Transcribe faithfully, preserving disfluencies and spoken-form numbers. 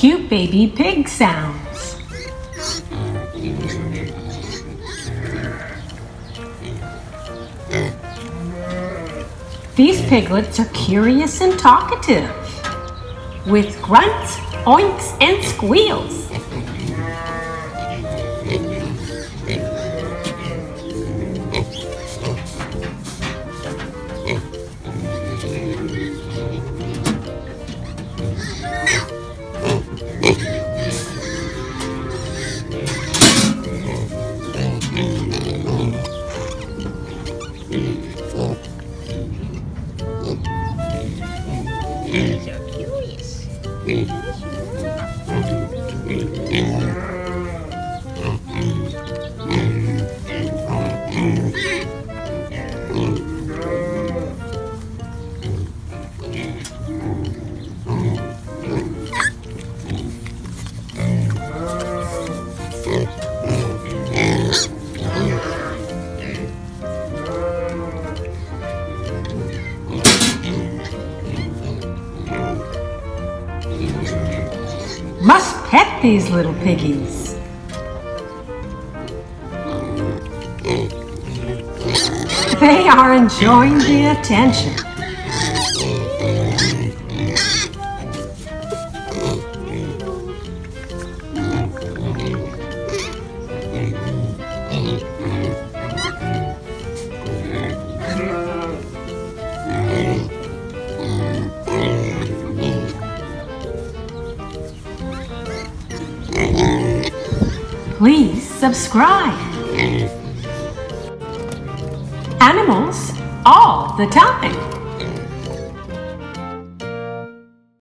cute baby pig sounds. These piglets are curious and talkative, with grunts, oinks, and squeals. They're so curious. Must pet these little piggies. They are enjoying the attention. Please subscribe. Animals all the time.